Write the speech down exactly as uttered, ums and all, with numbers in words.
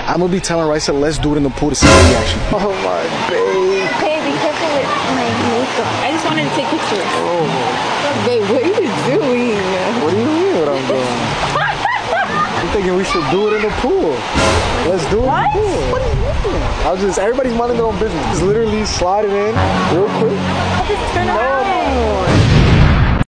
I'm gonna be telling Raisa, let's do it in the pool to see her reaction. Oh my babe. Babe, be careful with my makeup. I just wanted to take pictures. Oh. Babe, what are you doing? What do you mean what I'm doing? I'm thinking we should do it in the pool. Let's do it What? in the pool. What are you doing? I was just, everybody's minding their own business. Just literally slide it in real quick. I'll just turn No, around. no.